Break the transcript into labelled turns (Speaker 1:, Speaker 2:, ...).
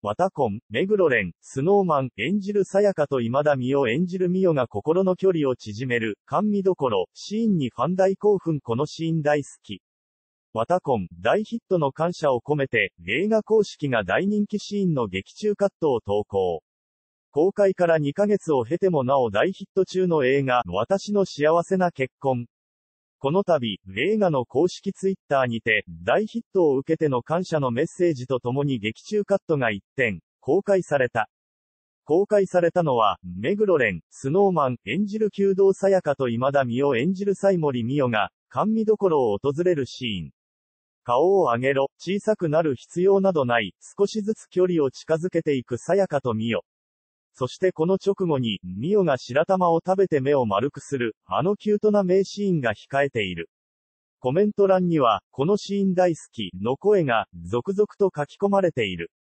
Speaker 1: ワタコン、目黒蓮、スノーマン、演じるさやかと今田美桜演じる美桜が心の距離を縮める、甘味どころ、シーンにファン大興奮このシーン大好き。ワタコン、大ヒットの感謝を込めて、映画公式が大人気シーンの劇中カットを投稿。公開から2ヶ月を経てもなお大ヒット中の映画、私の幸せな結婚。この度、映画の公式ツイッターにて、大ヒットを受けての感謝のメッセージとともに劇中カットが一転、公開された。公開されたのは、目黒蓮、スノーマン演じる弓道さやかと今田美桜演じる西森美代が、甘味どころを訪れるシーン。顔を上げろ、小さくなる必要などない、少しずつ距離を近づけていくさやかと美代。そしてこの直後に、美代が白玉を食べて目を丸くする、あのキュートな名シーンが控えている。コメント欄には、このシーン大好き、の声が、続々と書き込まれている。